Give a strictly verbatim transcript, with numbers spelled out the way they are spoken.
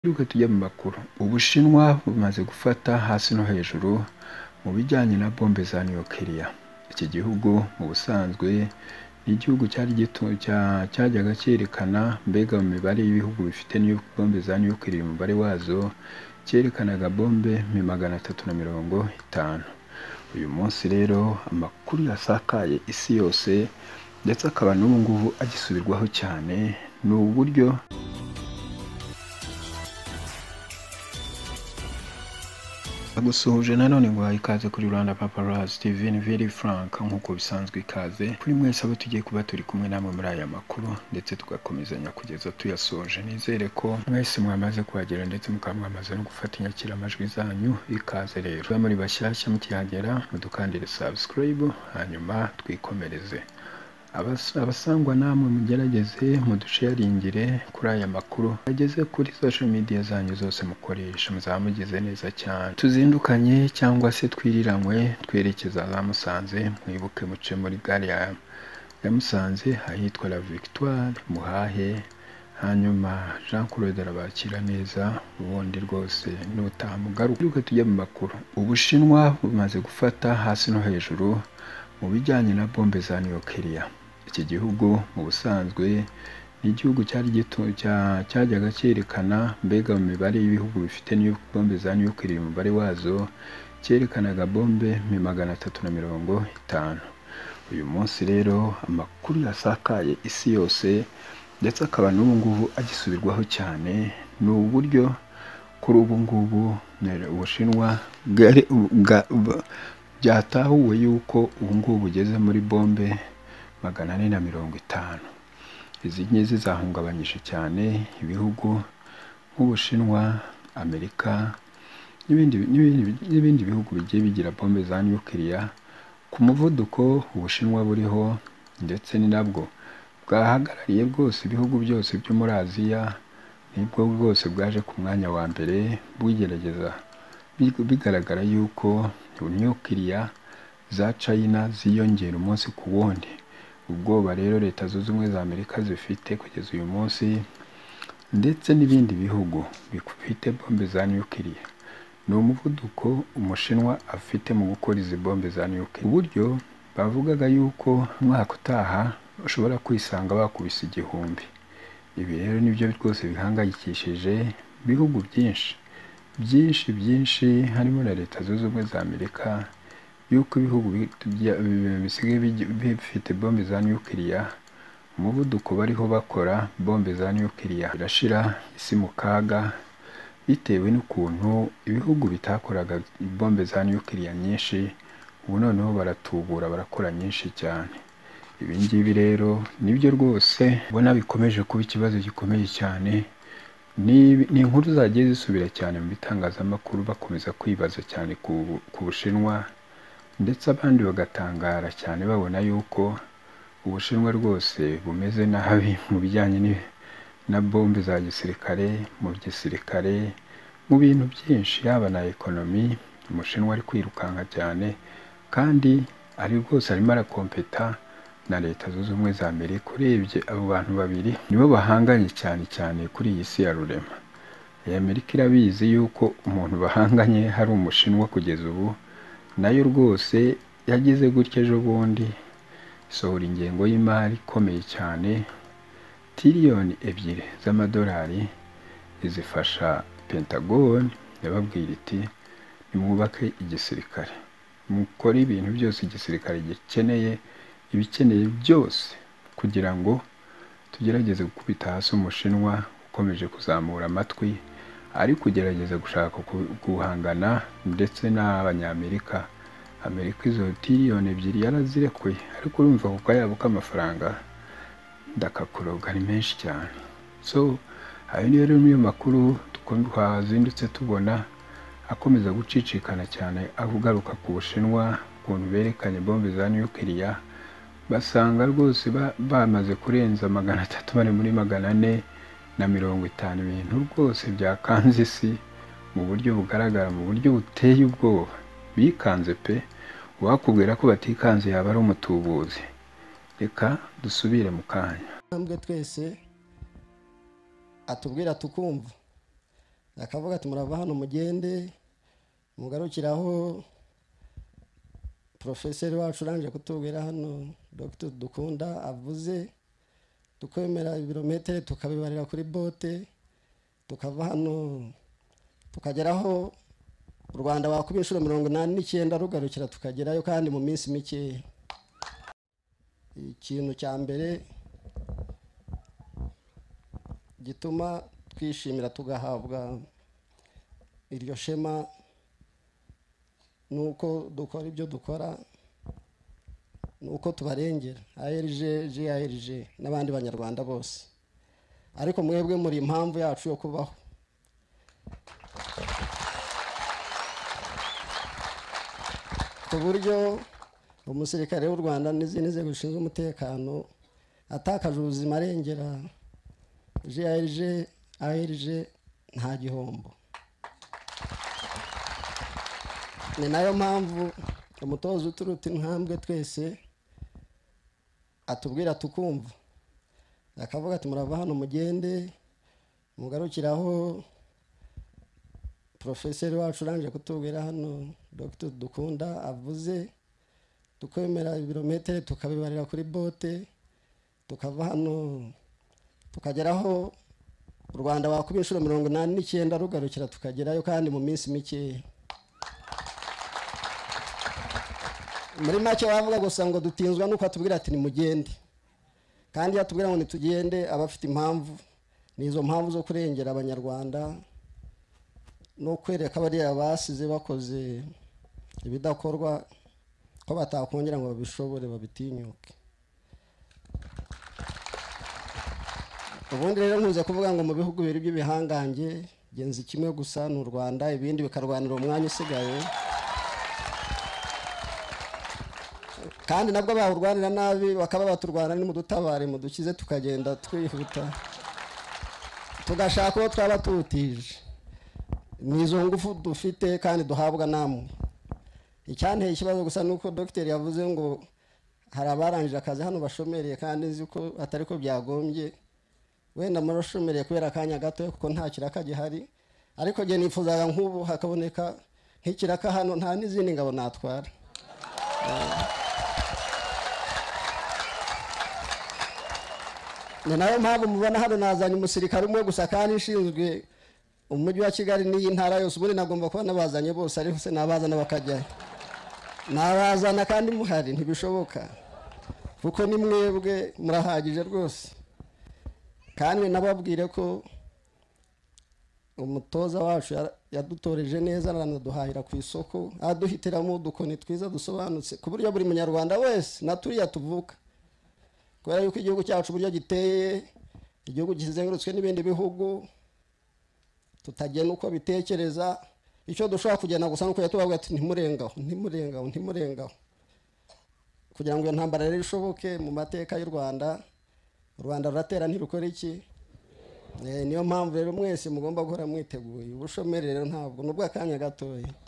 Twiruke tujya mu makuru. Ubushinwa bumaze gufata hasi no hejuru mu bijyanye na bombe za nukiliya. Iki gihugu mu busanzwe ni igihugu cyari gito cyajyaga cyerekana mbega mu mibare y'ibihugu bifite bombe za nukiliya, umubare wazo cyerekanaga bombe magana atatu na mirongo itanu. Uyu munsi rero amakuru yasakaye isi yose ndetse akaba n'ubu ngubu agisubirwaho cyane, ni uburyo agusuhuje nanone ngo ikaze kuri Rwanda Paparazzi T V, ni very frank nk'uko bisanzwe ikaze kuri mwese abo tugiye kuba turi kumwe namwe muri aya makuru ndetse tugakomezanya kugeza tuyasoje. Nizere ko mwese mwamaze kuhagera ndetse mukaba mwamaze no gufata inyakiramajwi zanyu. Ikaze rero muri bashyashya mukihagera mudukandire subscribe hanyuma twikomereze. Abasangwa namwe mugerageze mudusharingire kuri aya makuru ageze kuri social media zanyu zose mukoresha, muzaba mugize neza cyane. Tuzindukanye cyangwa se twiriranywe twerekeza za Musanze, mwibuke muce muri gare ya ya Musanze ahitwa La Victoire muhahe, hanyuma Jean Claude arabakira neza ubundi rwose n'utamugaruka. Twiruke tujya mu makuru. Ubushinwa bumaze gufata hasi no hejuru mu bijyanye na bombe za nukiliya. Iki gihugu mu busanzwe ni igihugu cyari gito cyajyaga cyerekana mbega mu mibare y'ibihugu bifite bombe za nukiliya, umubare wazo cyerekanaga bombe magana atatu na mirongo itanu. Uyu munsi rero amakuru yasakaye isi yose ndetse akaba n'ubu ngubu agisubirwaho cyane, ni uburyo kuri ubu ngubu Ubushinwa byatahuwe yuko ubu ngubu bugeze muri bombe magana ane na mirongo itanu. Izi ngizi zahungabanyije cyane ibihugu nk'Ubushinwa, Amerika n'ibindi n'ibindi bihugu bigiye bigira bombe za nukiliya ku muvuduko Ubushinwa buriho, ndetse ni nabwo bwahagarariye bwose ibihugu byose byo muri Aziya, nibwo bwose bwaje ku mwanya wa mbere bwigerageza, bigaragara yuko nukiliya za China ziyongera umunsi ku wundi. Ubwoba rero Leta Zunze Ubumwe za Amerika zifite kugeza uyu munsi ndetse n'ibindi bihugu bifite bombe za nukiliya ni umuvuduko Umushinwa afite mu gukora izi bombe za nukiliya, uburyo bavugaga yuko umwaka utaha ushobora kwisanga bakubise igihumbi. Ibi rero nibyo rwose bihangayikishije ibihugu byinshi byinshi byinshi harimo na Leta Zunze Ubumwe za Amerika, yuko ibihugu bisigaye bifite bombe za nukiliya, umuvuduko bariho bakora bombe za nukiliya birashira isi mu kaga, bitewe n'ukuntu ibihugu bitakoraga bombe za nukiliya nyinshi ubu noneho baratubura barakora nyinshi cyane. Ibi ngibi rero nibyo rwose ubona bikomeje kuba ikibazo gikomeye cyane. Ni inkuru zagiye zisubira cyane mu bitangazamakuru bakomeza kwibaza cyane ku Bushinwa, ndetse abandi bagatangara cyane babona yuko Ubushinwa rwose bumeze nabi mu bijyanye na bombe za gisirikare, mu gisirikare, mu bintu byinshi, yaba na ekonomi. Umushinwa ari kwirukanka cyane kandi ari rwose arimo arakompeta na Leta Zunze Ubumwe za Amerika. Urebye abo bantu babiri nibo bahanganye cyane cyane kuri iyi si ya rurema. Amerika irabizi yuko umuntu bahanganye hari Umushinwa kugeza ubu, nayo rwose yagize gutya ejo bundi isohora ingengo y'imari ikomeye cyane, tiriyoni ebyiri z'amadolari izifasha Pentagon, yababwira iti nimwubake igisirikare, mukore ibintu byose igisirikare gikeneye, ibikeneye byose kugira ngo tugerageze gukubita hasi Umushinwa ukomeje kuzamura amatwi, ari kugerageza gushaka guhangana ndetse n'Abanyamerika. Amerika izo tiriyoni ebyiri yarazirekuye, ariko urumva kuko yabo k'amafaranga ndakakuroga ni menshi cyane. So ayo niyo rero niyo makuru twazindutse tubona akomeza gucicikana cyane, avugaruka ku Bushinwa ukuntu berekanye bombe za nukiliya, basanga rwose bamaze kurenza magana atatu bari muri magana ane na mirongo itanu. Ibintu rwose byakanze isi mu buryo bugaragara, mu buryo buteye ubwoba. Bikanze pe, wakubwira ko batikanze yaba ari umutubuzi. Reka dusubire mu kanya. Twese atubwira tukumva akavuga ati murava hano mugende mugarukiraho profeseri wacu urangije kutubwira hano Dr Dukunda avuze tukwemera ibirometero tukabibarira kuri bote tukava hano tukageraho u Rwanda bakuba inshuro mirongo inani n'icyenda rugarukira tukagerayo kandi mu minsi mike. Ikintu cya mbere gituma twishimira tugahabwa iryo shema nuko dukora ibyo dukora, nuko tubarengera A R G G A R G n'abandi banyarwanda bose, ariko mwebwe muri impamvu yacu yo kubaho. Ku buryo umusirikare w'u Rwanda n'izindi nzego zishinzwe umutekano atakaje ubuzima arengera G A R G A R G nta gihombo. Ni nayo mpamvu umutoza uturuta intambwe twese atubwira tukumva, akavuga ati murava hano mugende mugarukiraho profeseri wacu urangije kutubwira hano Dr Dukunda avuze tukwemera ibirometero tukabibarira kuri bote tukava hano tukageraho u Rwanda bakuba inshuro mirongo inani n'icyenda rugarukira tukagerayo kandi mu minsi mike. Muri make wavuga gusa ngo dutinzwa nuko atubwira ati ni mugende, kandi yatubwira ngo nitugende abafite impamvu, nizo mpamvu zo kurengera abanyarwanda no kwereka bariya basize bakoze ibidakorwa ko batakongera ngo babishobore babitinyuke. Ubundi rero nkuze kuvuga ngo mu bihugu biri by'ibihangange genzi kimwe gusa n'u Rwanda, ibindi bikarwanira umwanya usigaye, kandi nabwo bahurwanira nabi bakaba baturwana ni mu dutabare mu dukize tukagenda twihuta tugashaka uwo twaba tutije. Nizo ngufu dufite kandi duhabwa namwe. Icyanteye ikibazo gusa nuko Dr yavuze ngo hari abarangije akazi hano bashomereye, kandi nzi ko atari ko byagombye, wenda murashomereye kubera akanya gato kuko nta kiraka gihari, ariko je nifuzaga nk'ubu hakaboneka nk'ikiraka hano nta n'izindi ngabo natwara. Ni nayo mpamvu mubona hano nazanye umusirikare umwe gusa kandi ishinzwe umujyi wa Kigali n'iyi ntara yose. Ubundi nagomba kuba nabazanye bose, ariko se nabazana bakajyayo, nabazana kandi muhari ntibishoboka kuko ni mwebwe murahagije rwose. Kandi nababwire ko umutoza wacu yadutoreje neza, aranaduhahira ku isoko, aduhitiramo udukoni twiza dusobanutse ku buryo buri munyarwanda wese naturiya tuvuka, kubera yuko igihugu cyacu buryo giteye, igihugu kizengurutswe n'ibindi bihugu tutagena uko bitekereza. Icyo dushobora kugena gusa nuko yatubavuga ati ntimurengaho ntimurengaho ntimurengaho, kugira ngo iyo ntambara rero ishoboke mu mateka y'u Rwanda. U Rwanda ruratera ntirukora iki? Niyo mpamvu rero mwese mugomba guhora mwiteguye. Ubushomeri rero ntabwo nubwo akanya gatoya.